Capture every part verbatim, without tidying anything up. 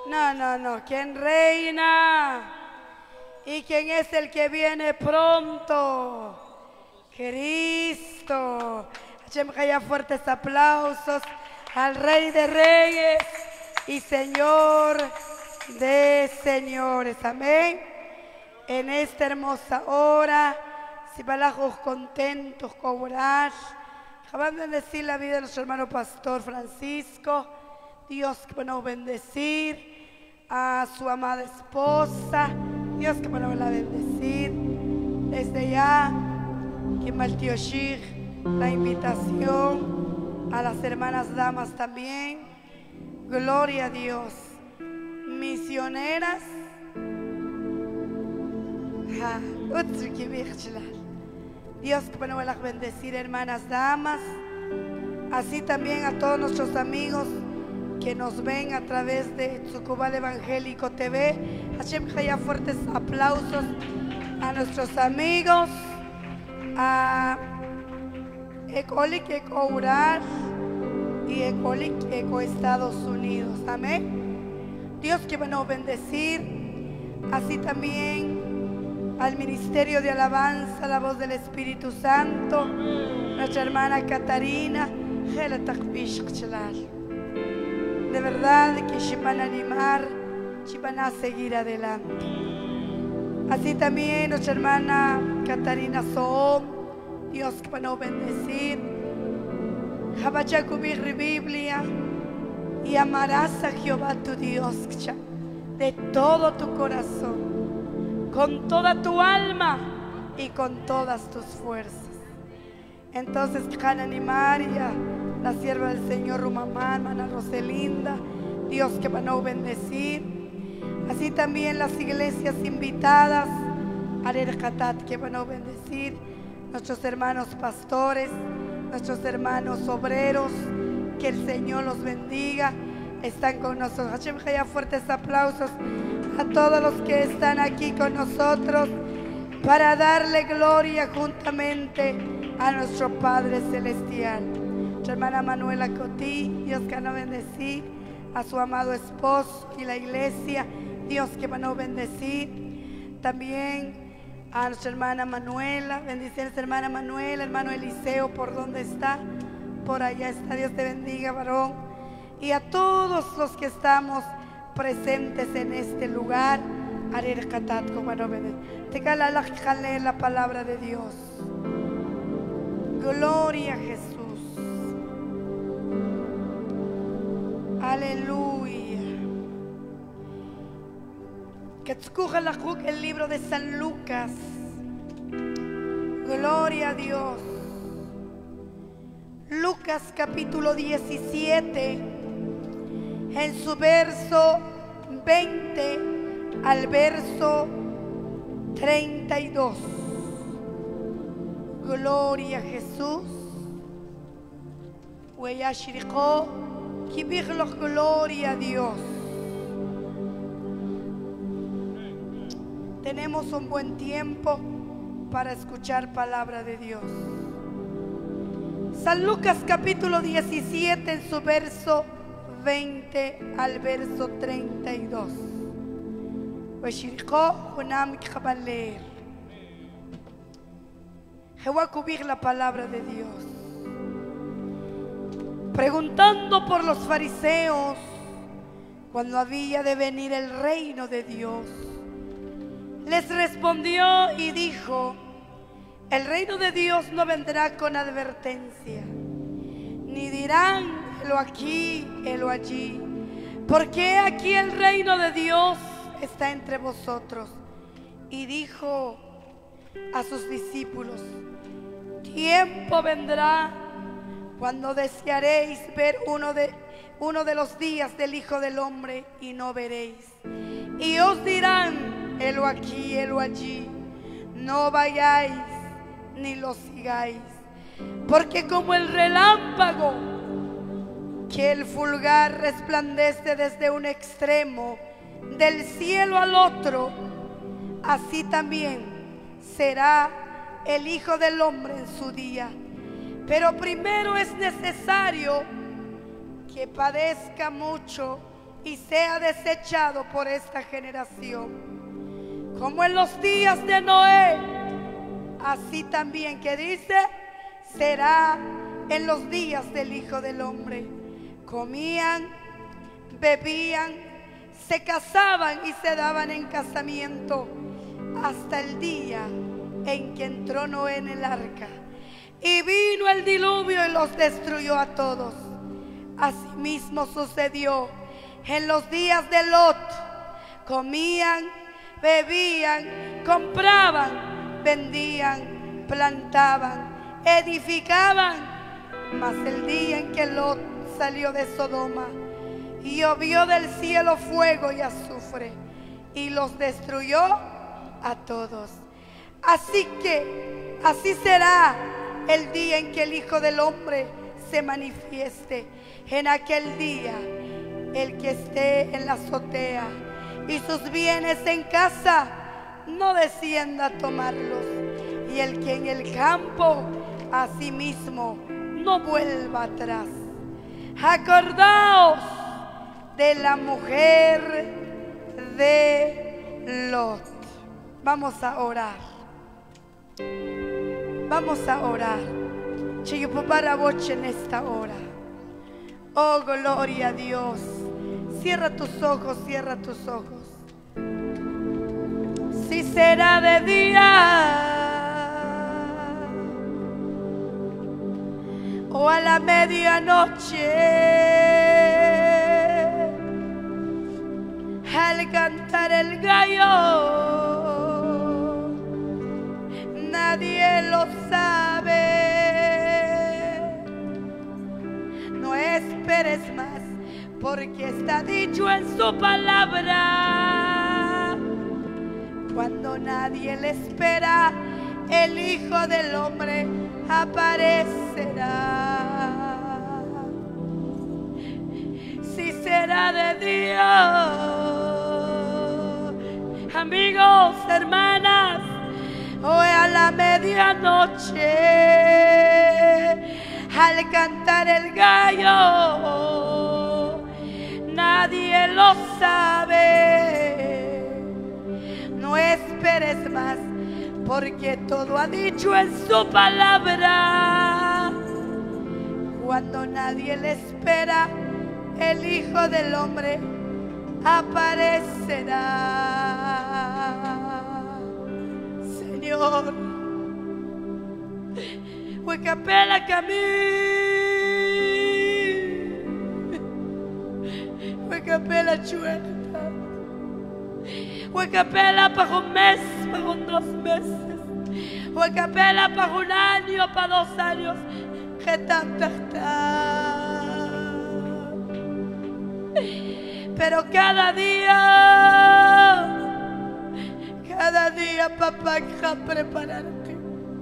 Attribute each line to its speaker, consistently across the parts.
Speaker 1: No, no, no. ¿Quién reina? ¿Y quién es el que viene pronto? Cristo. Hashem, haya fuertes aplausos al Rey de Reyes y Señor de Señores. Amén. En esta hermosa hora, si balajos contentos, cobrar, acaban de bendecir la vida de nuestro hermano pastor Francisco. Dios que van a bendecir a su amada esposa. Dios que van a bendecir. Desde ya, que Maltío Shir, la invitación a las hermanas damas también. Gloria a Dios. Misioneras. Dios que van a bendecir, hermanas damas. Así también a todos nuestros amigos que nos ven a través de Tzucubal Evangélico T V. Hashem, haya fuertes aplausos a nuestros amigos, a Ecolik Eco Ural y Ecolik Eco Estados Unidos. Amén. Dios que van a bendecir, así también al Ministerio de Alabanza, la voz del Espíritu Santo, nuestra hermana Catarina. De verdad que se van a animar, se van a seguir adelante. Así también nuestra hermana Catarina Soom, Dios que van a bendecir. Jabachá cubrir Biblia y amarás a Jehová tu Dios de todo tu corazón, con toda tu alma y con todas tus fuerzas. Entonces, Hanani María, la sierva del Señor Rumamán, hermana Roselinda, Dios que van a bendecir. Así también las iglesias invitadas, Arer Hatat, que van a bendecir. Nuestros hermanos pastores, nuestros hermanos obreros, que el Señor los bendiga, están con nosotros. Hashem, haya fuertes aplausos a todos los que están aquí con nosotros para darle gloria juntamente a nuestro Padre Celestial. Nuestra hermana Manuela Cotí, Dios que van a bendecir a su amado esposo y la iglesia, Dios que van a bendecir también a nuestra hermana Manuela. Bendiciones, hermana Manuela, hermano Eliseo, ¿por dónde está? Por allá está. Dios te bendiga, varón. Y a todos los que estamos presentes en este lugar, Arer Katat, como van a bendecir. Te cala la palabra de Dios. Gloria a Jesús. Aleluya. Que escoja la el libro de San Lucas. Gloria a Dios. Lucas capítulo diecisiete, en su verso veinte al verso treinta y dos. Gloria a Jesús. Gloria a Dios. Tenemos un buen tiempo para escuchar palabra de Dios. San Lucas capítulo diecisiete, en su verso veinte al verso treinta y dos. Je voy a cubrir la palabra de Dios. Preguntando por los fariseos cuando había de venir el reino de Dios, les respondió y dijo: el reino de Dios no vendrá con advertencia, ni dirán helo aquí, helo allí, porque aquí el reino de Dios está entre vosotros. Y dijo a sus discípulos: tiempo vendrá cuando desearéis ver uno de, uno de los días del Hijo del Hombre y no veréis. Y os dirán helo aquí, helo allí, no vayáis ni lo sigáis, porque como el relámpago que el fulgar resplandece desde un extremo del cielo al otro, así también será el Hijo del Hombre en su día. Pero primero es necesario que padezca mucho y sea desechado por esta generación. Como en los días de Noé, así también, que dice, será en los días del Hijo del Hombre. Comían, bebían, se casaban y se daban en casamiento hasta el día en que entró Noé en el arca. Y vino el diluvio y los destruyó a todos. Asimismo sucedió en los días de Lot. Comían, bebían, compraban, vendían, plantaban, edificaban. Mas el día en que Lot salió de Sodoma, y llovió del cielo fuego y azufre, y los destruyó a todos. Así que así será el día en que el Hijo del Hombre se manifieste. En aquel día, el que esté en la azotea y sus bienes en casa, no descienda a tomarlos, y el que en el campo, asimismo, no vuelva atrás. Acordaos de la mujer de Lot. Vamos a orar. Vamos a orar. Chiyupupara boche en esta hora. Oh, gloria a Dios. Cierra tus ojos, cierra tus ojos. Si será de día o a la medianoche, al cantar el gallo, nadie lo sabe. No esperes más, porque está dicho en su palabra. Cuando nadie le espera, el Hijo del Hombre aparecerá. Si será de día, amigos, hermanas, o a la medianoche, al cantar el gallo, nadie lo sabe. No esperes más, porque todo ha dicho en su palabra. Cuando nadie le espera, el Hijo del Hombre aparecerá. Señor, huecapela camí, huecapela chuerta, huecapela para un mes, para un dos meses, huecapela para un año, para dos años, que tanta está. Pero cada día, cada día, papá, que a prepararte.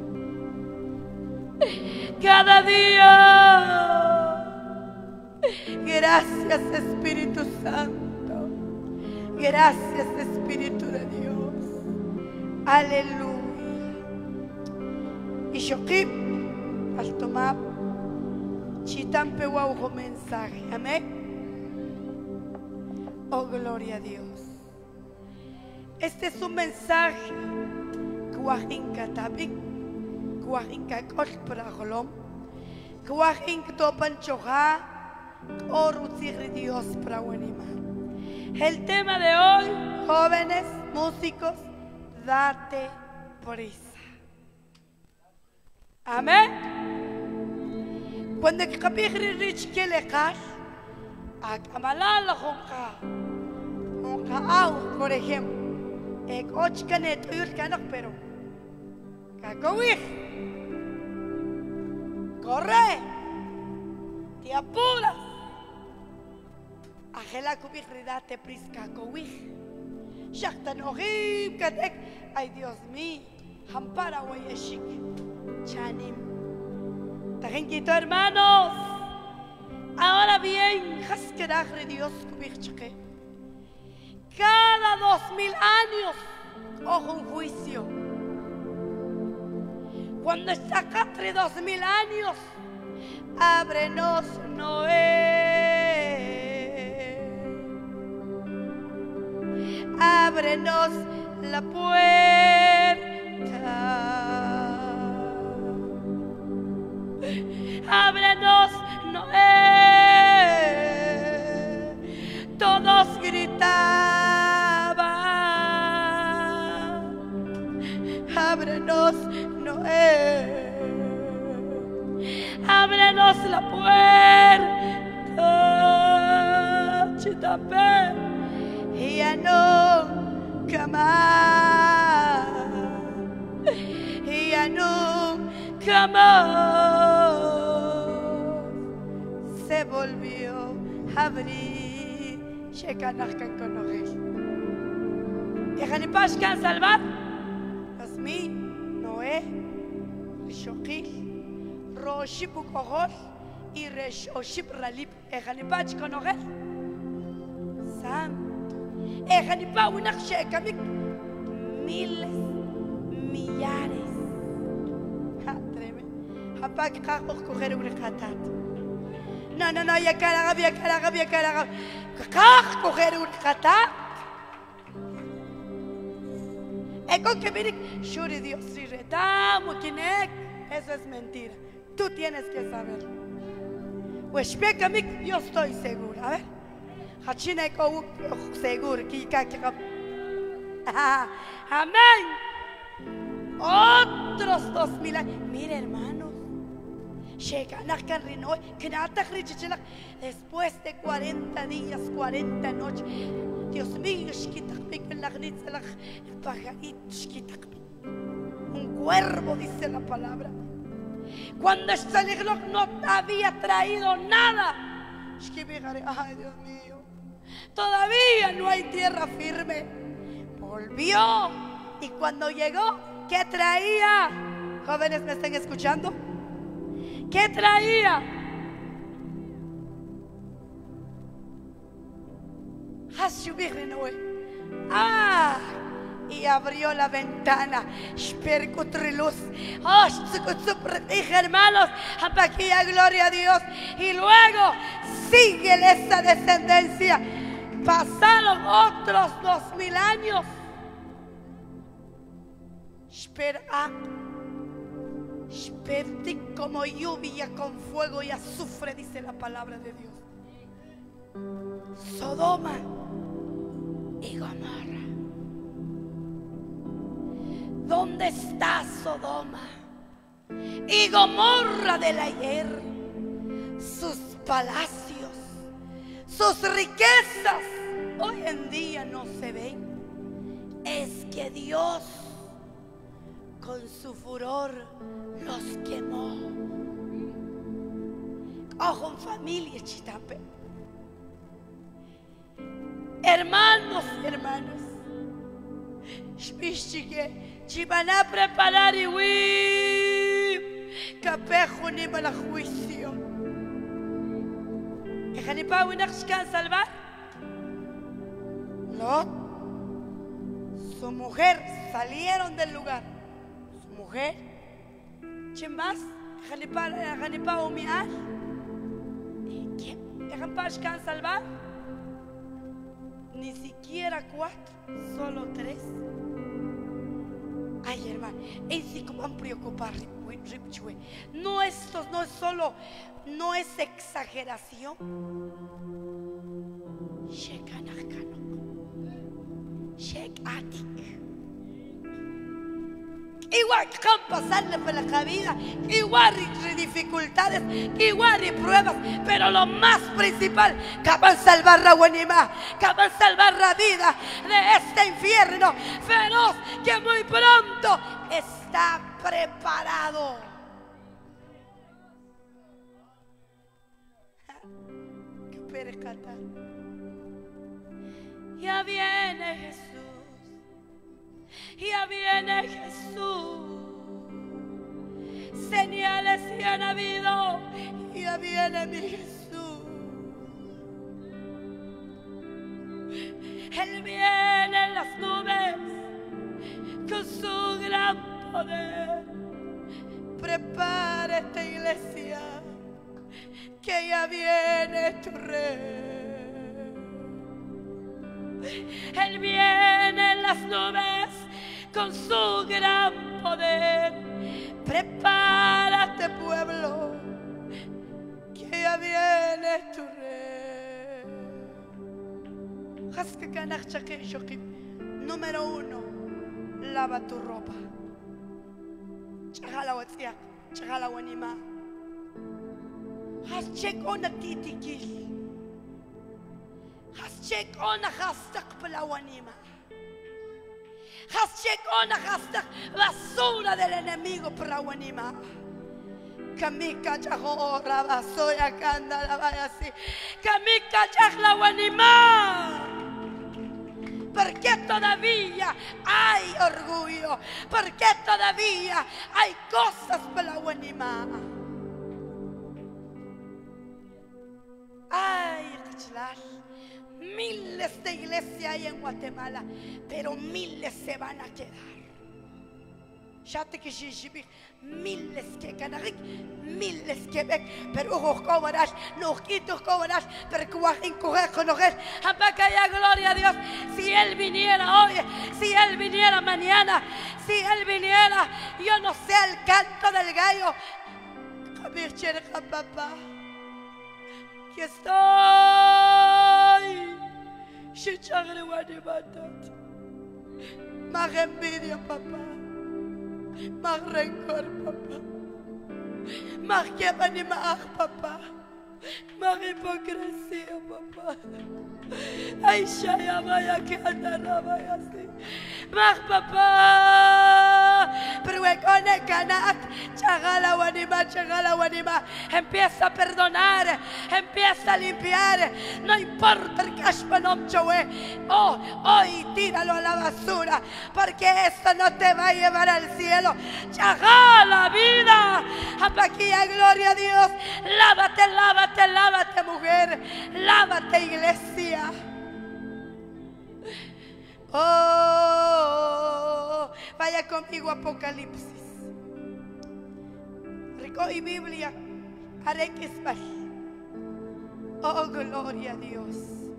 Speaker 1: Cada día. Gracias, Espíritu Santo. Gracias, Espíritu de Dios. Aleluya. Y Shokim, al tomar, chitampe guaujo mensaje. Amén. Oh, gloria a Dios. Este es un mensaje Kuahinka tabik, Kuahinka koshpragolom, Kuahinka topanchoja, Orutzigri Dios prawenima. El tema de hoy, jóvenes, músicos, date prisa. Amén. Cuando kapigri rich kelekash, akamalala honka, honka out, por ejemplo. Ek och kanet uyur kanak pero kakawih. Corre, te apuras. Ajela kubih ridate pris kakawih. Shaktan ohim katek. Ay Dios mío, hampara wayeshik. Chanim. Tajenquito hermanos. Ahora bien, haskerajre Dios kubih chake. Cada dos mil años, ojo, un juicio. Cuando está acá entre dos mil años, ábrenos Noé. ábrenos la puerta. Ábrenos, Noé. Todos gritaban. Ábrenos, Noé. Ábrenos la puerta. Chitapé. Y ya nunca más. Y ya nunca más se volvió a abrir. Shekanachkan konochel. Ejanipash kan salvar. Asmi, Noé, Rishokil, Roship Ukohol y Reshoship Ralip. Ejanipash konochel. Santo. Ejanipa unak shekamik. Miles, millares. Ha, tremendo. Hapak kakok coger un recatat. No, no, no, ya caragab, ya caragab, ya caragab. Kak coger un recatat. Eko que mirik, shuri Dios, si retamo, kinek. Eso es mentira. Tú tienes que saber. Pues pekamik, yo estoy segura. A ver. Hachineko seguro, kikakikap. Amén. Otros dos mil años. Mire, hermanos. Después de cuarenta días, cuarenta noches. Dios mío, un cuervo, dice la palabra. Cuando este no había traído nada. Ay, Dios mío. Todavía no hay tierra firme. Volvió. Y cuando llegó, ¿qué traía? Jóvenes, ¿me están escuchando? ¿Qué traía? Ah, y abrió la ventana. Oh, hermanos, apaquilla, gloria a Dios. Y luego sigue esa descendencia. Pasaron otros dos mil años. Espera, esperti como lluvia con fuego y azufre, dice la palabra de Dios. Sodoma y Gomorra. ¿Dónde está Sodoma y Gomorra del ayer? Sus palacios, sus riquezas hoy en día no se ven. Es que Dios con su furor los quemó. Ojo en familia, Chitape. Hermanos, hermanos, si van a preparar y huir, capejo ni para juicio. ¿Y para una salvar? Lot, su mujer salieron del lugar. Mujer, ¿quién más? ¿Janipa o miar? ¿Quién? ¿Dejan para salvar? Ni siquiera cuatro, solo tres. Ay, hermano, es como van a preocupar. No, esto no es solo, no es exageración. Shek anakano, Shek atik. Igual que pasarle por la vida, igual hay dificultades, igual hay pruebas, pero lo más principal, que van a salvar la buenima, que van a salvar la vida de este infierno feroz que muy pronto está preparado. ¿Qué puedes cantar? Ya viene Jesús. Ya viene Jesús. Señales y han habido. Ya viene mi Jesús. Él viene en las nubes con su gran poder. Prepara esta iglesia, que ya viene tu rey. Él viene las nubes con su gran poder. Prepárate, pueblo, que ya viene tu rey. Número uno, lava tu ropa. Chagala watia, chagala wanima. Has check on a titikil. Has check on a hastak palawanima. Has check on a hastak basura del enemigo palawanima. Kamika chaho rabasoya kanda la vayasi. Kamika chagla wanima. Porque todavía hay orgullo, porque todavía hay cosas palawanima. Ay, miles de iglesias hay en Guatemala, pero miles se van a quedar. Miles que Canarik, miles que ven, pero ojos cobarás, no ojitos cobarás, pero cuajín coger con ojer. Apacaya, gloria a Dios. Si Él viniera hoy, si Él viniera mañana, si Él viniera, yo no sé el canto del gallo. Papá, que estoy. Más envidia, papá. Más rencor, papá. Más que animar, papá. Más hipocresía, papá. Ay, Shaya, vaya que andará, vaya así. Más, papá. Pero con el canat, chagala wanima, chagala wanima. Empieza a perdonar, empieza a limpiar. No importa el cashmanom chowe. Oh, hoy tíralo a la basura, porque esto no te va a llevar al cielo. Chagala vida. Apaquilla, gloria a Dios. Lávate, lávate, lávate, mujer. Lávate, iglesia. Oh, vaya conmigo Apocalipsis. Rico y Biblia. Haré que es mal. Oh, gloria a Dios.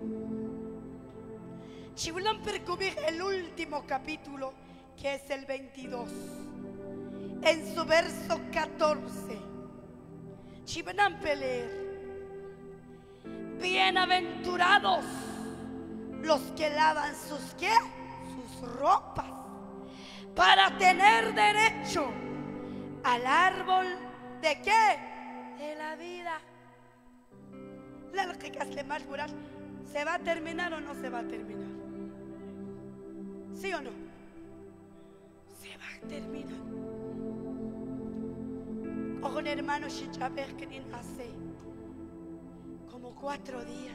Speaker 1: Chibulan percubir el último capítulo, que es el veintidós. En su verso catorce. Chibulan pelear. Bienaventurados los que lavan sus ¿qué? Sus ropas, para tener derecho al árbol de ¿qué? De la vida. La lógica es más jurar. ¿Se va a terminar o no se va a terminar? ¿Sí o no? Se va a terminar. Ojo, hermano, Shichaber que ni hace como cuatro días.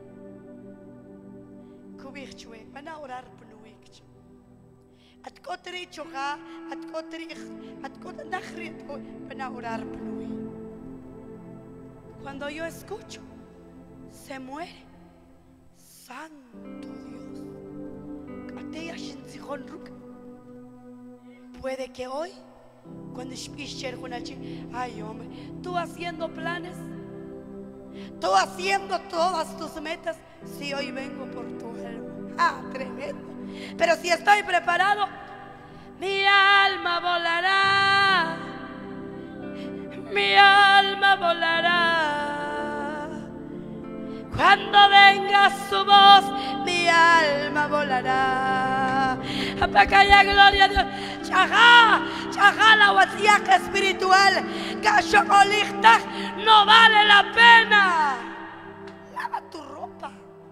Speaker 1: Kubirchue, van a orar por nuestro. At kotri choja, at kotri, at kot nachrit, van a orar por nuestro. Cuando yo escucho, se muere. Santo Dios. Kateya shinzijon ruk. Puede que hoy, cuando escuches con el ay hombre, tú haciendo planes. Tú haciendo todas tus metas. Si hoy vengo por tu alma. Ah, tremendo. Pero si estoy preparado, mi alma volará. Mi alma volará. Cuando venga su voz, mi alma volará. Apacaya, gloria a Dios. Chajá, chajá la wasiaca espiritual. Gasho olichtach, no vale la pena. Lava tu ropa.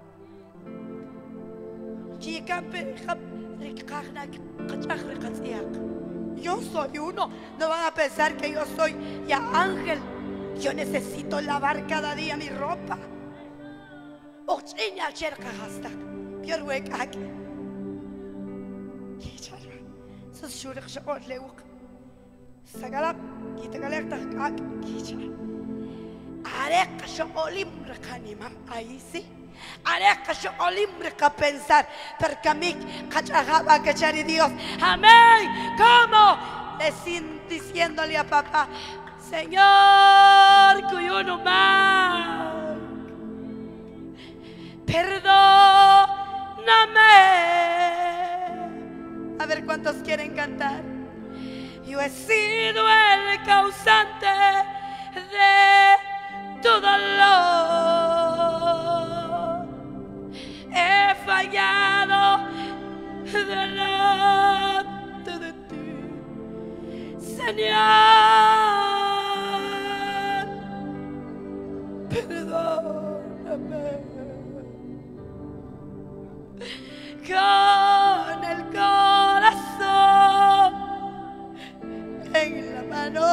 Speaker 1: Yo soy uno. No van a pensar que yo soy ya ángel. Yo necesito lavar cada día mi ropa. Ochinya cherka hasta. Pierwek aquí. Sus shurik shot leuk. Sagala kita galak tak aquí. Areka sholim rekanima. Ahí sí. Areka sholim reka pensar. Porque a mí cachagaba cachari Dios. Amén. ¿Cómo? Diciéndole a papá, Señor, cuyo no más. Perdóname. A ver cuántos quieren cantar. Yo he sido el causante de tu dolor. He fallado delante de ti, Señor. Perdóname. Con el corazón en la mano,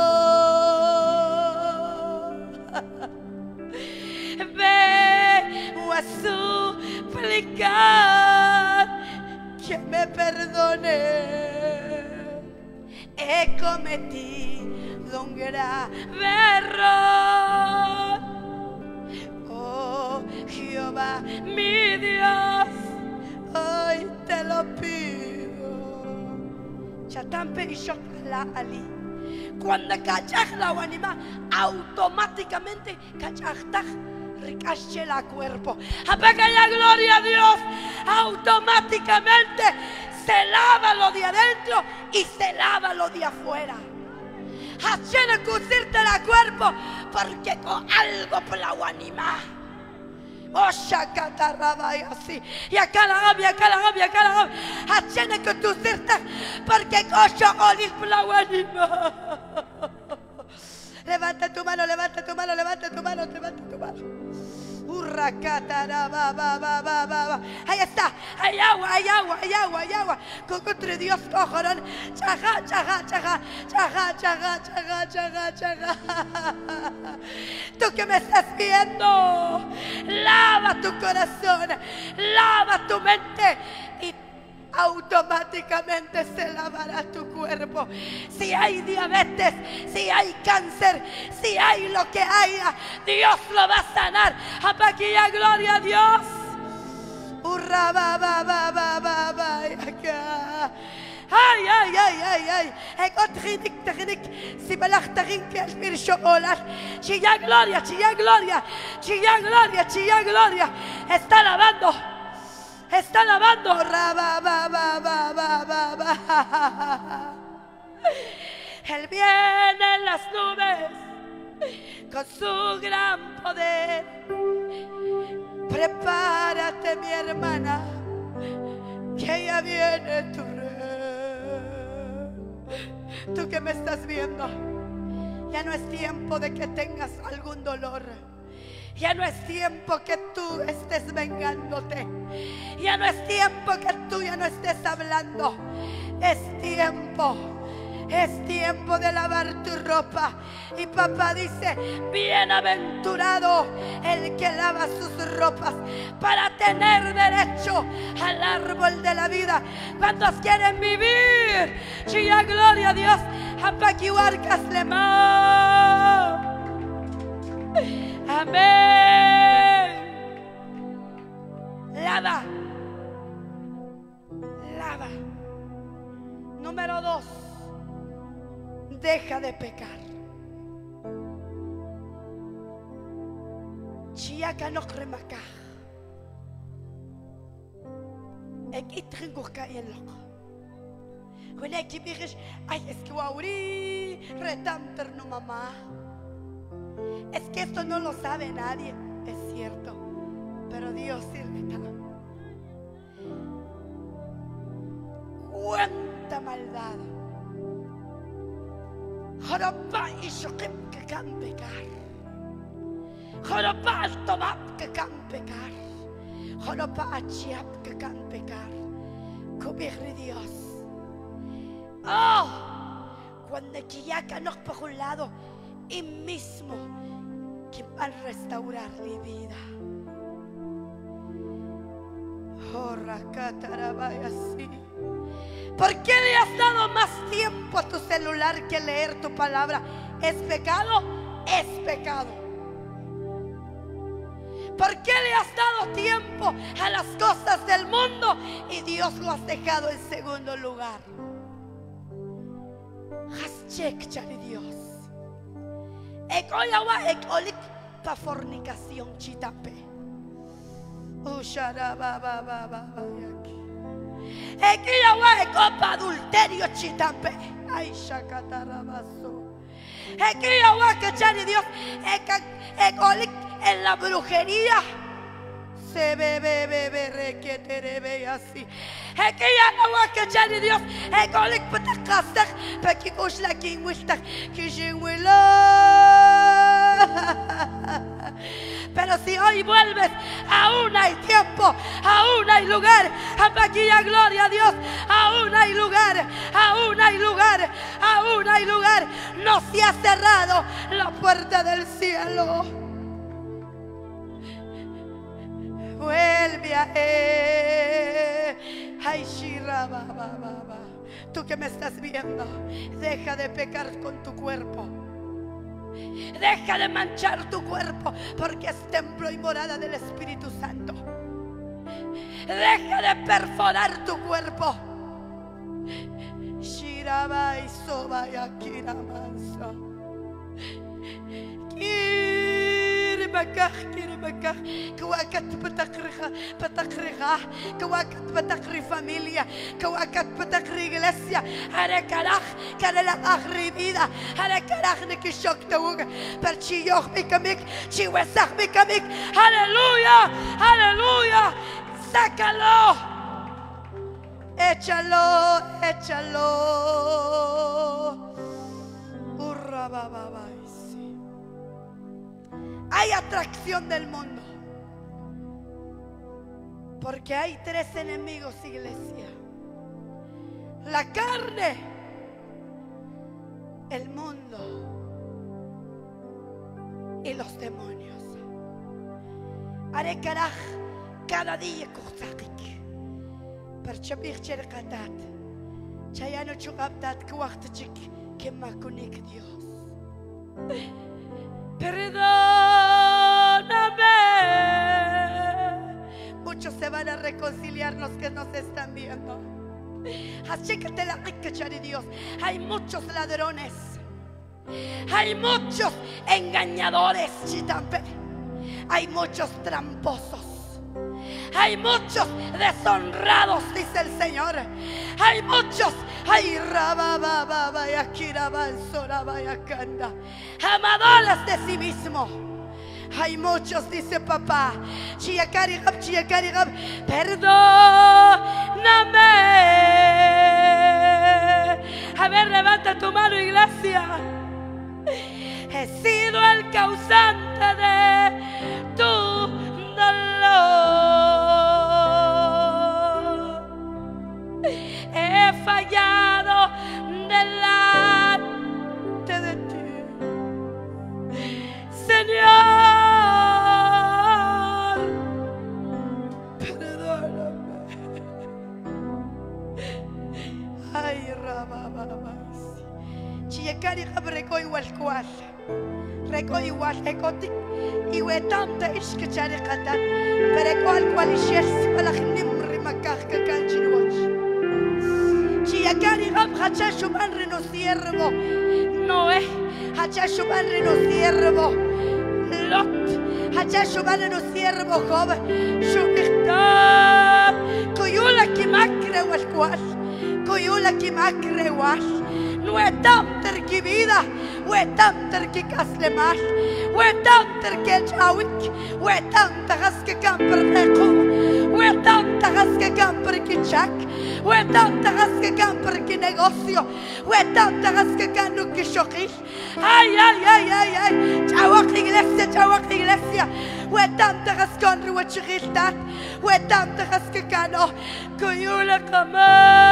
Speaker 1: vengo a suplicar que me perdone. He cometido un grave error. Oh Jehová, mi Dios, hoy te lo pido. Chatampe y Shokla Ali. Cuando cachaj la anima, automáticamente cachaj ricache la cuerpo. Apaga la gloria a Dios. Automáticamente se lava lo de adentro y se lava lo de afuera. Hacen cosirte la cuerpo porque con algo por la anima. Oh, shacatarraba y así. Y acá la gabia, acá la gabia, acá la gabia. Hacen que tú sirtas porque cocho olis por la anima. Levanta tu mano, levanta tu mano, levanta tu mano, levanta tu mano. Ahí está, hay agua, hay agua, hay agua, hay agua. Contra Dios, cojones. Chaja, chaja, chaja, chaja, chaja, chaja, chaja, chaja. Tú que me estás viendo, lava tu corazón, lava tu mente y automáticamente se lavará tu cuerpo. Si hay diabetes, si hay cáncer, si hay lo que haya, Dios lo va a sanar. Apaquilla, gloria a Dios. Hurra, ba, ba, ba, ba, ba, ba, acá. Ay, ay, ay, ay, ay. Ego trinik, trinik. Si balach tarin que es mir shokolas. Chilla, gloria, chilla, gloria. Chilla, gloria, chilla, gloria. Está lavando. Está lavando. Él viene en las nubes con su gran poder. Prepárate, mi hermana, que ya viene tu rey. Tú que me estás viendo, ya no es tiempo de que tengas algún dolor. Ya no es tiempo que tú estés vengándote. Ya no es tiempo que tú ya no estés hablando. Es tiempo. Es tiempo de lavar tu ropa. Y papá dice, bienaventurado el que lava sus ropas para tener derecho al árbol de la vida. ¿Cuántos quieren vivir? Chilla, gloria a Dios. Apaquihuarcas lema. Amén. Lava. Lava. Número dos. Deja de pecar. Chiaka no cremaka. Ek itringo kayen loco. When ek kibirish, ay es que wauri retamter no mamá. Es que esto no lo sabe nadie, es cierto, pero Dios sí le da. Cuánta maldad. Jorobá y Shokim que can pecar. Jorobá al Tobab que can pecar. Jorobá a Chiap que can pecar. Cubrir Dios. Oh, cuando Chiyaca nos por un lado y mismo que van a restaurar mi vida. Oh, Rakatarabaya, así. ¿Por qué le has dado más tiempo a tu celular que leer tu palabra? ¿Es pecado? Es pecado. ¿Por qué le has dado tiempo a las cosas del mundo y Dios lo has dejado en segundo lugar? Has checkchari Dios. Ekoyawa ekolik pa fornicación chitape. Ushara ba ba ba ba ba yaki. Equilla wa copa adulterio chitampe. Ay, shakatarabaso. Equilla wa cachani Dios. Ecolic en la brujería. Se bebe bebe requetere ve así. Equilla no wa cachani Dios. Ecolic patakastak. Pakikush la kinwistak. Kijinwila. Pero si hoy vuelves, aún hay tiempo, aún hay lugar. Apaquilla, gloria a Dios. Aún hay lugar, aún hay lugar, aún hay lugar. No se ha cerrado la puerta del cielo. Vuelve a él. Ay, Shira, ba, ba, ba, ba. Tú que me estás viendo, deja de pecar con tu cuerpo. Deja de manchar tu cuerpo, porque es templo y morada del Espíritu Santo. Deja de perforar tu cuerpo. Shiraba y soba y akira manso. Kiribakah, kiribakah. Kawakat patakriha, patakriha. Kawakat patakri familia. Kawakat patakri iglesia. Harekarach, karelach rivida. Harekarach nikishok tawuga. Perchiyok mikamik, chiwesach mikamik. Aleluya, aleluya. Sácalo. Échalo, échalo. Urra bababa. Hay atracción del mundo, porque hay tres enemigos, iglesia: la carne, el mundo y los demonios. Haré caraj cada día kuzakik per chabir cherkatat chayano chugabtat kwachtik kemakunik Dios. Perdóname. Muchos se van a reconciliar, los que nos están viendo. Achécate la rica, Dios. Hay muchos ladrones, hay muchos engañadores, chitampe. Hay muchos tramposos, hay muchos deshonrados, dice el Señor. Hay muchos, hay rabababa y akirabansoraba y akanda, amadores de sí mismo. Hay muchos, dice papá. Chiacarigab, chiacarigab, perdóname. A ver, levanta tu mano, iglesia. He sido el causante de tu dolor. He fallado delante de ti, Señor. Perdóname. Ay, rabababa. Chiekari habreko igual cual. Reko igual ekotik. Iwe tanta ishkachari katan. Pero cual cual ishes palachnim rimakah kakanchinuach. Chiekari hab hachashuban reno siervo. Noé hachashuban reno siervo. Lot hachashuban reno siervo Job. Shukirta kuyula kimakre wal cual. Kuyula kimakre wal. Wetam terki vida, wetam terki kaslemal, wetam terki chawik, wetam tagaske kamper rekum, wetam tagaske kamper kichak, wetam tagaske kamper ki negocio, wetam tagaske kanu ki shokish. Ay ay ay ay ay, chawak iglesia, chawak iglesia, wetam tagaskon ruachiltat, wetam tagaske kano, kuyula kama.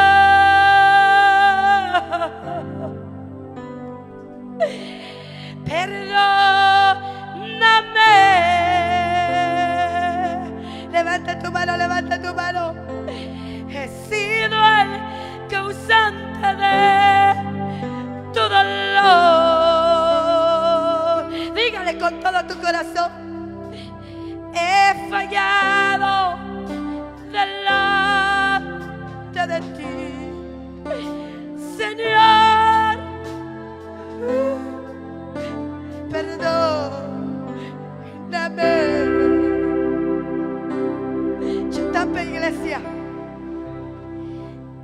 Speaker 1: Perdóname. Levanta tu mano, levanta tu mano. He sido el causante de tu dolor. Dígale con todo tu corazón: he fallado delante de ti, Señor. Perdóname. Chitampe, iglesia.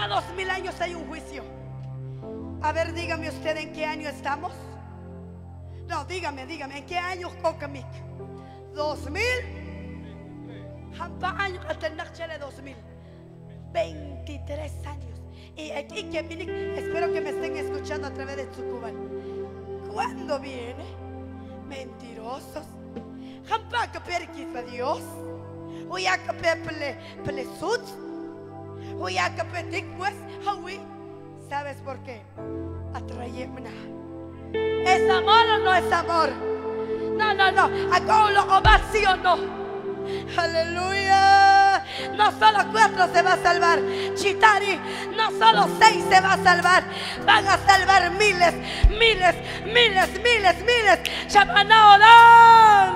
Speaker 1: dos mil años hay un juicio. A ver, dígame usted en qué año estamos. No, dígame, dígame, ¿en qué año Cokamik? ¿Dos mil? ¿Hampa años hasta dos mil? veintitrés años. Y aquí que viene, espero que me estén escuchando a través de Tsukuban. ¿Cuándo viene? Mentirosos. ¿Hampa que perquisa Dios? ¿O ya que peple plesut? ¿O ya que peticwes? ¿Hawi? ¿Sabes por qué? Atrayemna. ¿Es amor o no es amor? No, no, no. Acá lo sí o no. Aleluya. No solo cuatro se va a salvar, Chitari. No solo seis se va a salvar. Van a salvar miles, miles, miles, miles, miles. Llaman a orar.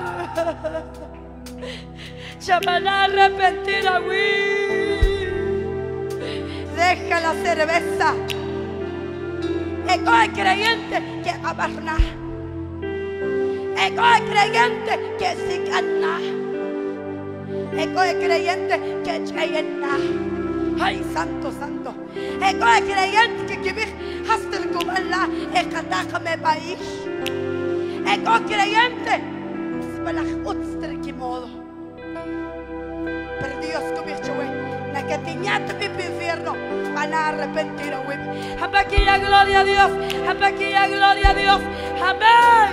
Speaker 1: Llaman a arrepentir a Wii. Deja la cerveza. Ego es creyente que abarna. Ego es creyente que si gana. Ego es creyente que chayena. Ay, santo, santo. Ego es creyente que kibir hasta el kubala ekataja me país. Ego es creyente para utster kimodo. Pero Dios kubir chwe. La que tiñate mi infierno van a arrepentir a Wim. Apaquilla, gloria a Dios. Apaquilla, gloria a Dios. Amén.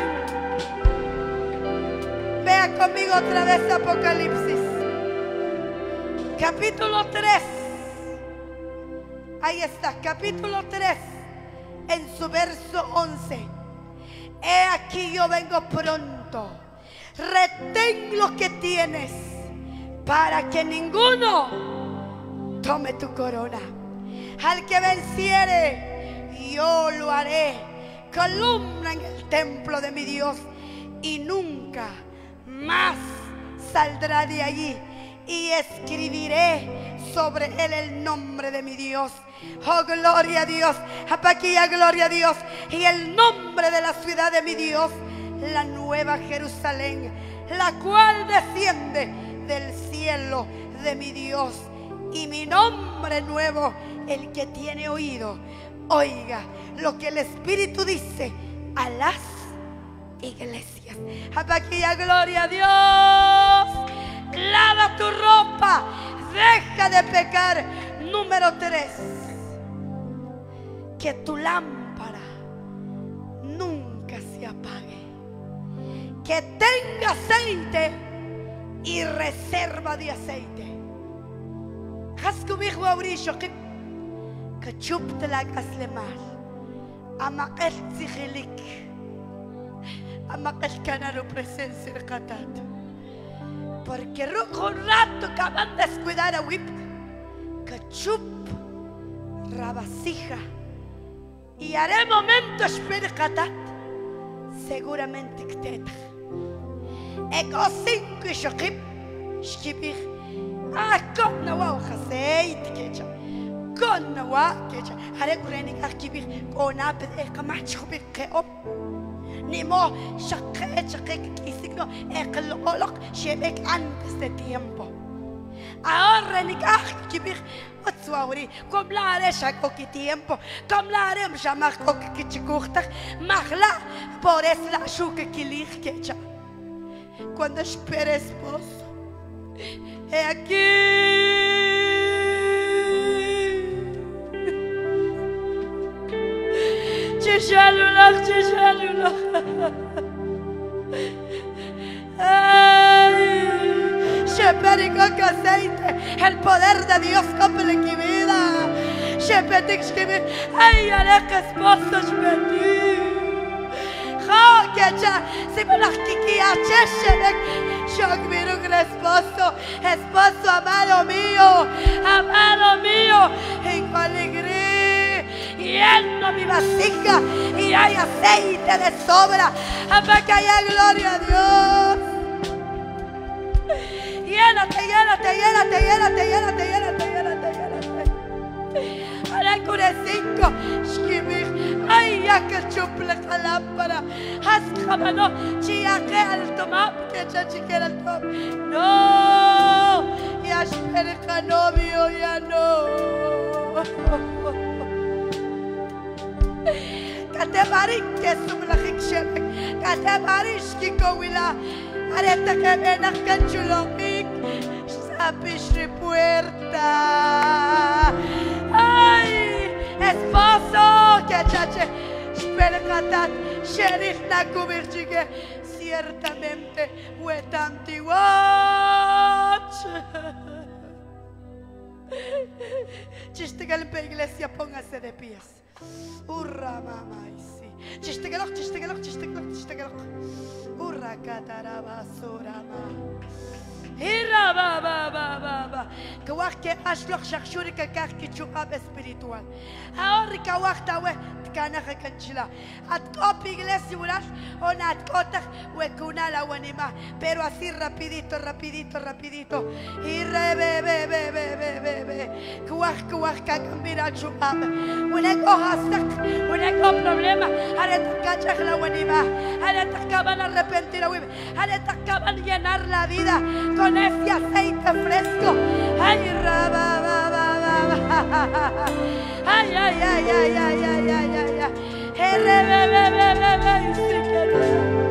Speaker 1: Vea conmigo otra vez Apocalipsis. Capítulo tres. Ahí está, capítulo tres. En su verso once. He aquí yo vengo pronto. Retén lo que tienes para que ninguno tome tu corona. Al que venciere, yo lo haré columna en el templo de mi Dios, y nunca más saldrá de allí. Y escribiré sobre él el nombre de mi Dios. Oh, gloria a Dios. Apaquilla, gloria a Dios. Y el nombre de la ciudad de mi Dios, la nueva Jerusalén, la cual desciende del cielo de mi Dios. Y mi nombre nuevo, el que tiene oído, oiga lo que el Espíritu dice a las iglesias. Apaquilla, gloria a Dios. Lava tu ropa, deja de pecar. Número tres, que tu lámpara nunca se apague. Que tenga aceite y reserva de aceite. Haskubihu aurisho que chupt la gaslemar. Amakel zigelik. Amakel canaro presencia de katat. Porque un rato acaban de descuidar a Wip. Cachup, rabasija. Y haré momento espercatat. Seguramente que te. Ego cinco y shokip. Shkibir. Ah, con nawa ujaseite kecha. Con nawa kecha. Haré kurenik akibir. Con aped ekamachubir keop. Nimo shaqet shaqet isigno eqlolok shebek antes de tiempo. Ahora nikah kibir otsuauri kom la are shako ki tiempo kom la are mshamach ok kichikuchtak mahla por es la shuke kilich kecha. Cuando espere esposo, he aquí. Chishalulach, chishalulach. Sheperico que aceite, el poder de Dios copele mi vida. Shepetik shkimi, ay, alek esposo shpeti. Ja, que ya, si me las kikia, cheshelek, shok miru un esposo, esposo amado mío, amado mío, en alegría. Lleno mi vasija y hay aceite de sobra. Hasta que haya gloria a Dios. Llénate, llénate, llénate, llénate, llénate, llénate, llénate, llénate. Ahora cure cinco. Shkimir. Ay, ya que chuple la lámpara. Has jamano. Chia que al tomar. Que ya chiquera el top. No. Ya espera novio, ya no. Katemarik kesumlakik shebek. Katemarish kikowila. Areta que venak kanchulokik. Sapish puerta. Ay, esposo que chache. Espera Sherif Nakumirchike. Ciertamente fue tan watch. Chistegalope iglesia, póngase de pies. Urra mamá y sí. Chistegaloc, chistegaloc, chistegaloc, chistegaloc. Urra cataraba surama. Hira ba ba ba ba ba. Kawak ke ashloch shakshuri ke kach kichukab espiritual. Ahora kawak tawe tkana kanchila. At copy iglesia uras o nat kotach wekuna la wanima. Pero así rapidito, rapidito, rapidito. Hira be be be be be be be. Kawak kawak kakambira chukab. Unek ohastak, unek o problema. Aretak kachach la wanima. Aretak kaban arrepentir a wib. Aretak kaban llenar la vida con ese aceite fresco. Ay, raba, ba, ba, ba, ba. Ay, ay, ay, ay, ay, ay, ay, ay, ay. Re, be, be, be, be, be, sí que no.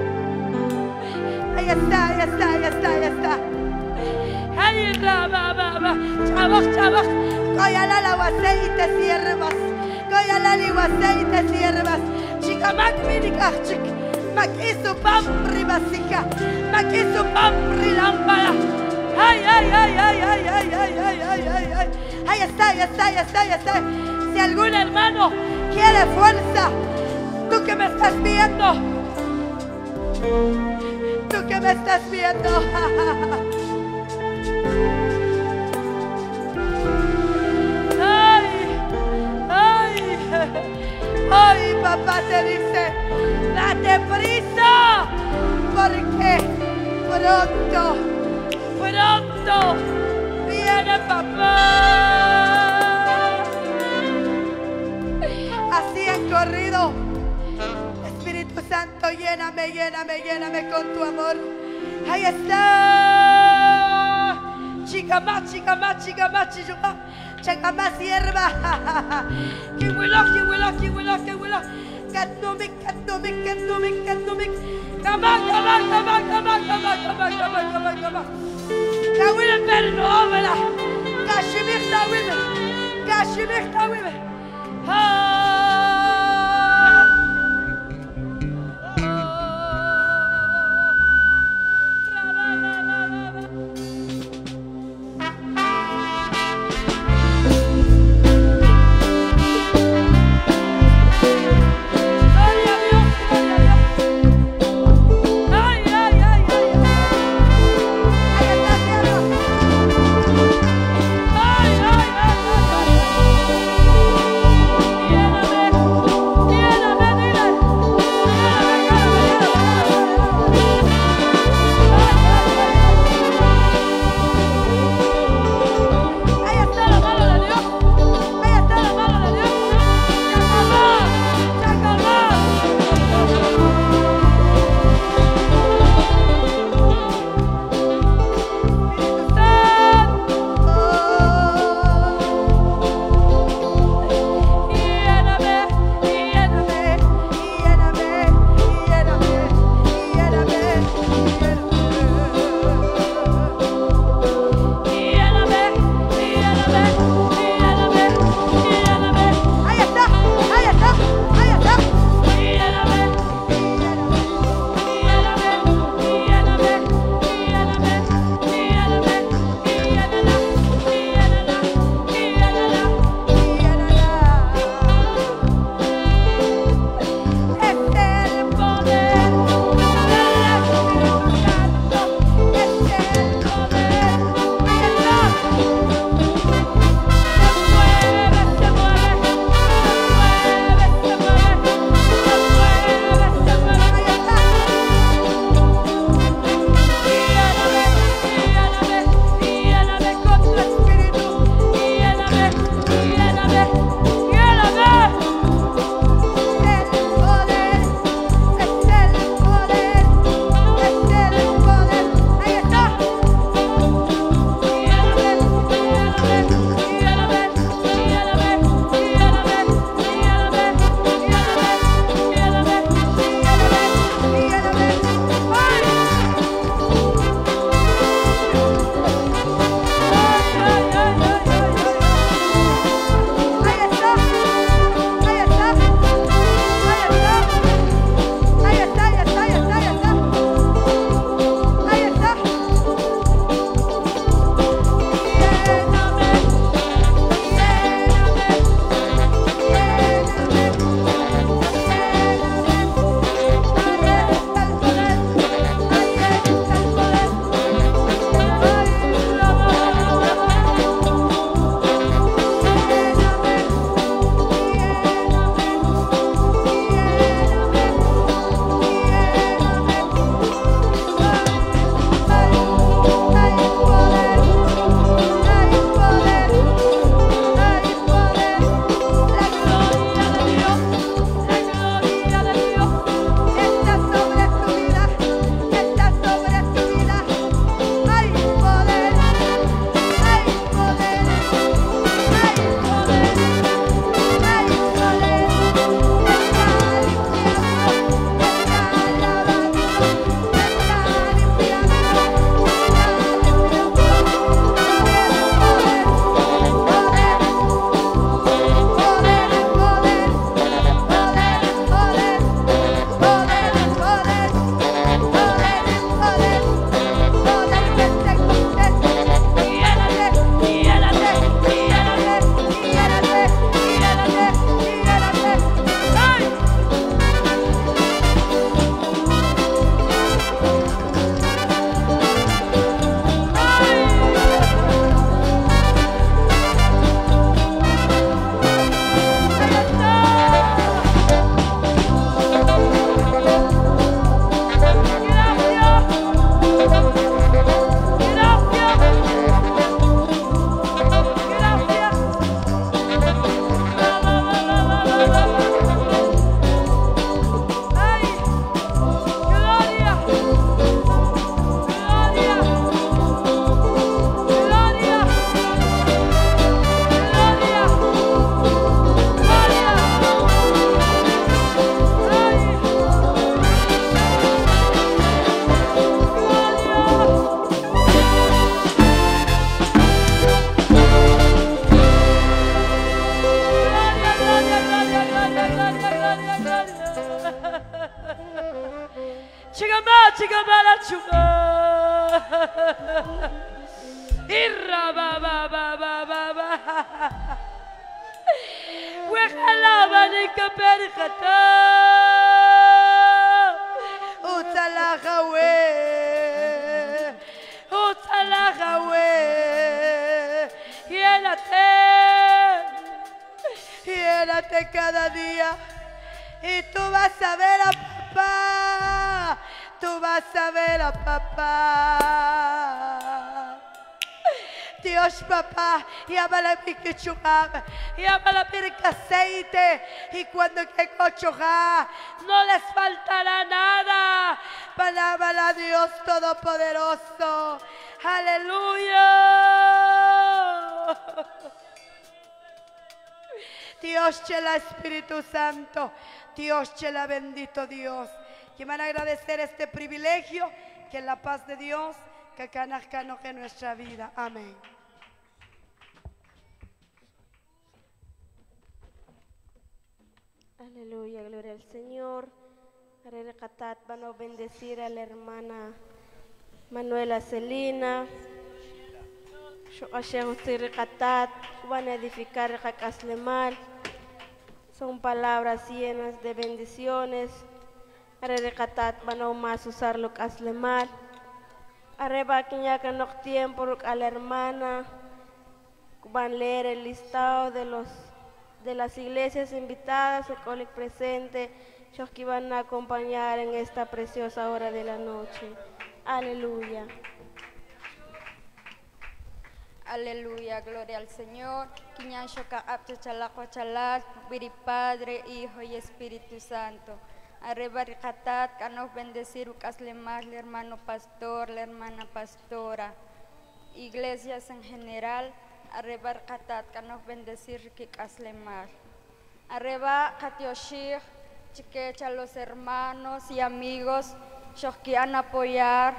Speaker 1: Ahí está, ahí está, ahí está, ahí está. Ay, raba, ba, ba. Chavos, chavos. Coyala la aceite siervas. Coyala la aceite siervas. Chica, mac, mini, chica. Maquisu pampri basica, maquisu pampri lámpara. Ay, ay, ay, ay, ay, ay, ay, ay, ay, ay, ay. Ahí está, ahí está, ahí está, ahí está. Si algún hermano quiere fuerza, tú que me estás viendo, tú que me estás viendo. Ay, ay, ay, papá te dice. Date prisa, porque pronto, pronto viene papá. Así han corrido. Espíritu Santo, lléname, lléname, lléname con tu amor. Ahí está. Chica más, chica más, chica más, chica más, chica más sierva. Que vuelo, que vuelo, que vuelo, que vuelo. Katumik, katumik, katumik, katumik. Come on, come on, come on, come on, come on, come on, come on, come on, come on. Kawil perno, ovela. Kashimik tawime. Kashimik tawime. Ah.
Speaker 2: Yeah.
Speaker 1: que perjata Utalahawe Utalahawe Llénate Llénate cada día y tú vas a ver a papá, tú vas a ver a papá. Dios papá, llama la piquichujá, llama la pirca aceite y cuando que cochujá no les faltará nada. Palabra a Dios Todopoderoso. Aleluya. Dios chela Espíritu Santo, Dios chela bendito Dios. Que van a agradecer este privilegio, que la paz de Dios que canazca en nuestra vida. Amén.
Speaker 2: Aleluya, gloria al Señor. Van a bendecir a la hermana Manuela Celina. Van a edificar Caslemal. Son palabras llenas de bendiciones. Van a más usarlo Caslemal. Arriba que ya que no tiempo a la hermana van a leer el listado de los de las iglesias invitadas, el colic presente, los que van a acompañar en esta preciosa hora de la noche. Aleluya.
Speaker 3: Aleluya, gloria al Señor. Quiñan shoka apcha chalaco chalak, viri Padre, Hijo y Espíritu Santo. Arriba ricatat, canos bendecir ucaslemar, el hermano pastor, la hermana pastora. Iglesias en general, arriba ricatat, canos bendecir kikaslemar. Arriba katioshir, chiquecha los hermanos y amigos, los que han apoyar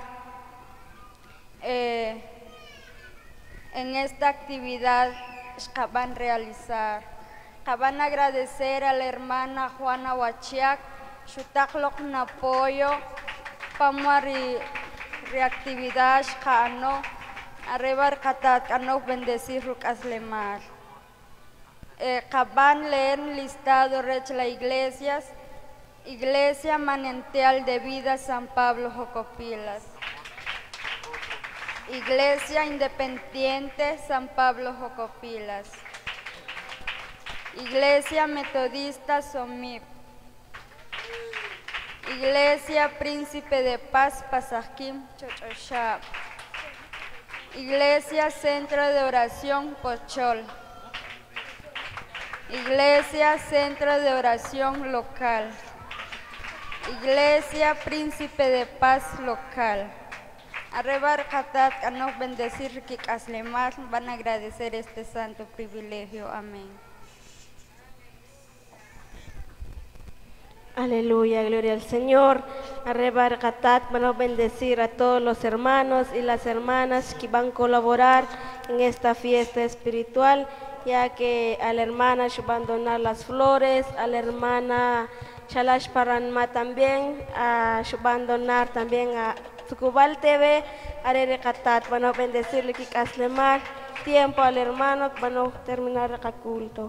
Speaker 3: eh, en esta actividad que van a realizar. Que van a agradecer a la hermana Juana Huachiac, su taklok en apoyo para re, reactividad kano arriba katat kano bendecir rukaslemar. Eh, van a leer listado rech las iglesias, Iglesia Manantial de Vida San Pablo Jocopilas, Iglesia Independiente San Pablo Jocopilas, Iglesia Metodista Somip, Iglesia Príncipe de Paz Pasajim Chochoshap, Iglesia Centro de Oración Pochol, Iglesia Centro de Oración Local, Iglesia Príncipe de Paz Local. Arrebar Katat, a nos bendecir que Caslemar van a agradecer este santo privilegio. Amén.
Speaker 2: Aleluya, gloria al Señor. Arrebar Katat, van a bendecir a todos los hermanos y las hermanas que van a colaborar en esta fiesta espiritual, ya que a la hermana van a donar las flores, a la hermana Shalash Paranma también, a van a donar también a Sucubal T V, Arere Katat, van a bendecirle que Caslemar, tiempo al hermano, van a terminar el culto.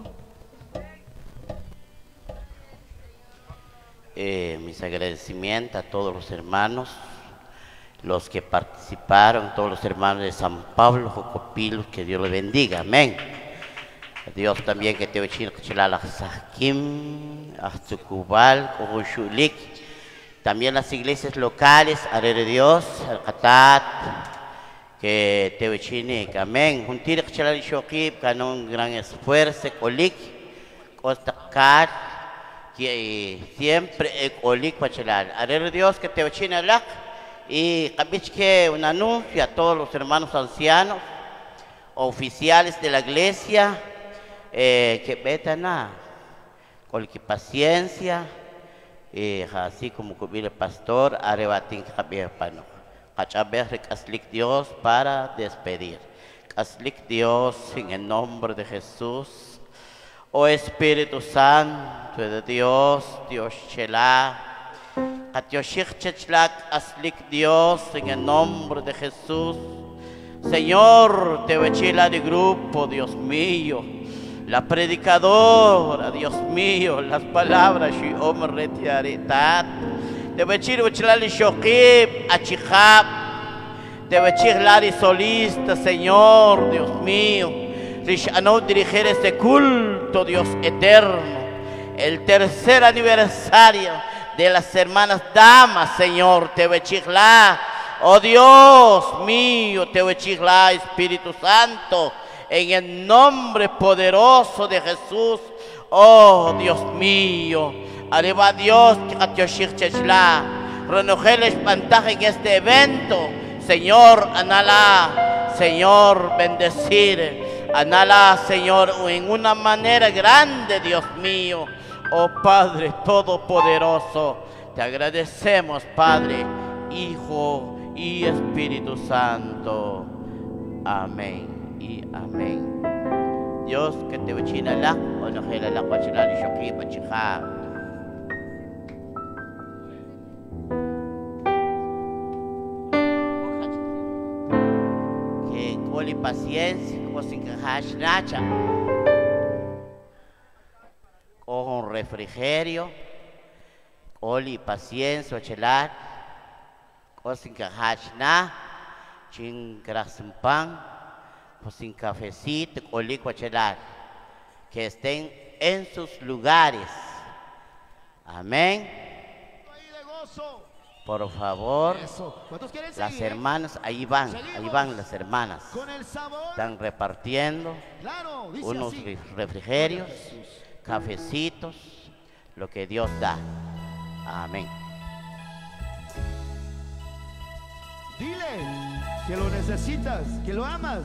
Speaker 4: Eh, mis agradecimientos a todos los hermanos, los que participaron, todos los hermanos de San Pablo, Jocopilos, que Dios les bendiga, amén. A Dios también que te vecino que chelala Sakim, Azucubal, Cojuchulik, también las iglesias locales, Arere Dios, Al Katat, que te vecine, amén. Juntir que chelala Shokib, con un gran esfuerzo, Colik, Costa Cat, que siempre Colik Pachelal. Arere Dios que te vecine Alak, y cabich que un anuncio a todos los hermanos ancianos, oficiales de la iglesia, eh, que vetan a con paciencia, eh, así como el pastor, arebatín Javier Pano. Cachaber Caslic Dios para despedir. Caslic Dios en el nombre de Jesús. Oh Espíritu Santo de Dios, Dios Chela. Catioshik Chechlak Aslic Dios en el nombre de Jesús. Señor, te vechila de grupo, Dios mío. la predicadora, Dios mío, las palabras, y hombre retiaretat. Te bechir bechilali shokib, achijab. Te bechir lari solista, Señor, Dios mío. Rishano dirigir este culto, Dios eterno. El tercer aniversario de las hermanas damas, Señor, te bechirla. Oh Dios mío, te bechirla, Espíritu Santo. En el nombre poderoso de Jesús. Oh Dios mío. Arriba Dios, renojeles pantaje en este evento. Señor, anala, Señor, bendecir. Anala, Señor, en una manera grande, Dios mío. Oh Padre Todopoderoso, te agradecemos, Padre, Hijo y Espíritu Santo. Amén y amén. Dios que te bechina la, o no gela la cuachina y shoki pachija. Que coli paciencia, como sin cajash nacha. Cojo un refrigerio, coli paciencia, chelar, como sin cajash na, chin pan, pues sin cafecito, coli chelar, que estén en sus lugares. Amén. Por favor, las hermanas, ahí van, ahí van las hermanas. Están repartiendo unos refrigerios, cafecitos, lo que Dios da. Amén.
Speaker 5: Dile que lo necesitas, que lo amas,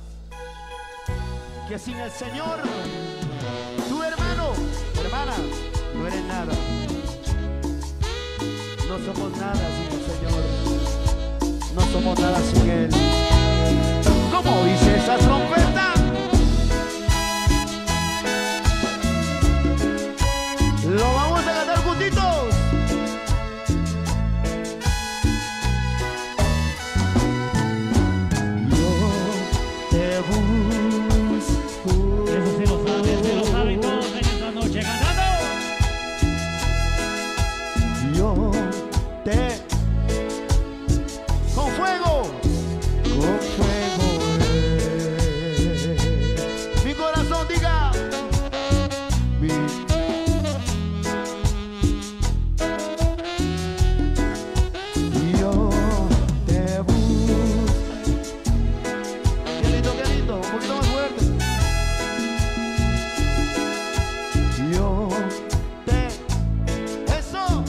Speaker 5: que sin el Señor, tu hermano, hermana, no eres nada. No somos nada sin el Señor. No somos nada sin Él. ¿Cómo dice esa trompeta? Lo vamos a cantar juntitos. Yo te busco.
Speaker 6: Eso sí lo saben, sí lo saben todos en esta noche cantando.
Speaker 5: Yo te con fuego, con fuego, eh. Mi corazón diga, mi yo te busco. Qué lindo, qué lindo, un poquito más fuerte. Yo te, eso.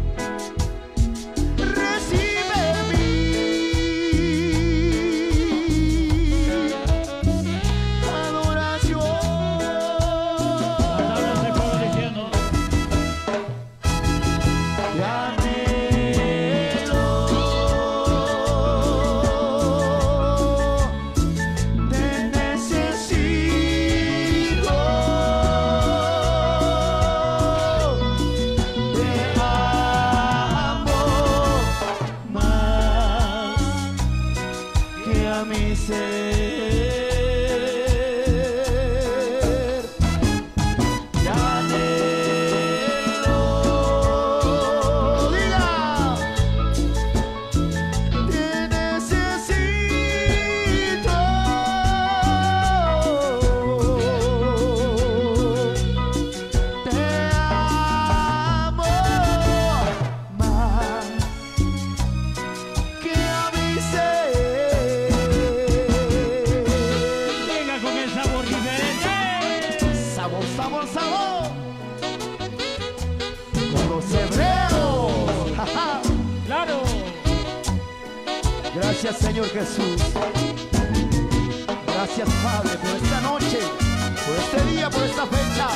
Speaker 5: Gracias, Señor Jesús. Gracias, Padre, por esta noche, por este día, por esta fecha.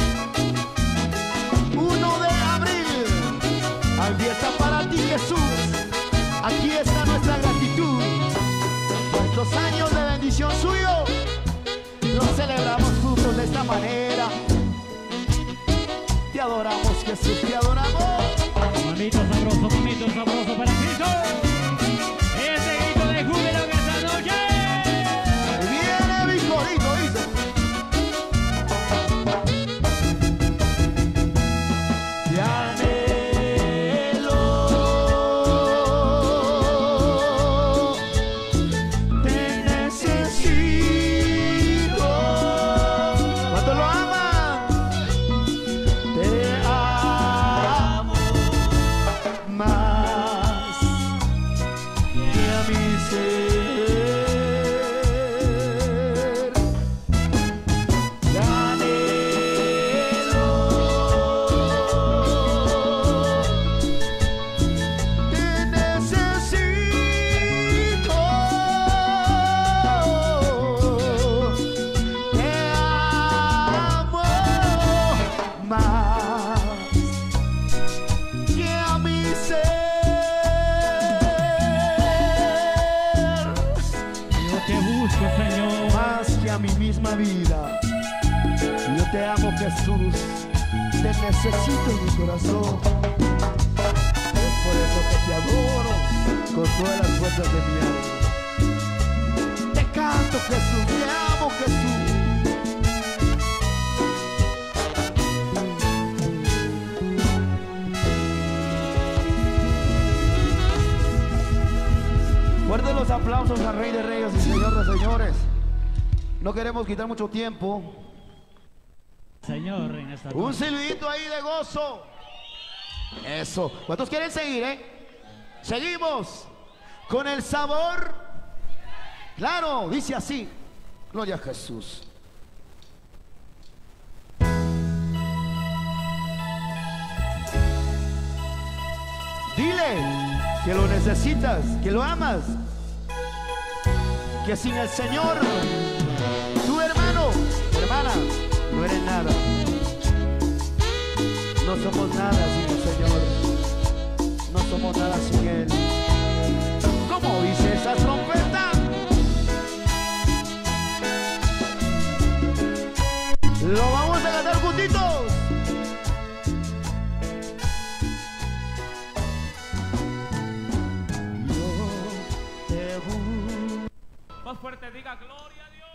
Speaker 5: uno de abril. Abierta para ti, Jesús. Aquí está nuestra gratitud. Nuestros años de bendición suyo los celebramos juntos de esta manera. Te adoramos, Jesús, te adoramos.
Speaker 6: Mamito sabroso, mamito sabroso para Cristo. Ese grito de júbilo que esta noche
Speaker 5: viene mi corito, dice. Te amo, Jesús. Te necesito en mi corazón. Es por eso que te adoro con todas las fuerzas de mi alma. Te canto, Jesús. Te amo, Jesús. Fuertes los aplausos al Rey de Reyes y Señor de Señores. No queremos quitar mucho tiempo.
Speaker 6: Señor, en esta
Speaker 5: Un silbidito ahí de gozo. Eso. ¿Cuántos quieren seguir, eh? Seguimos con el sabor. Claro, dice así. Gloria a Jesús. Dile que lo necesitas, que lo amas, que sin el Señor, tu hermano, hermana, no eres nada. No somos nada sin el Señor. No somos nada sin Él. ¿Cómo dice esa trompeta? Lo vamos a cantar juntitos.
Speaker 6: más fuerte diga gloria a Dios.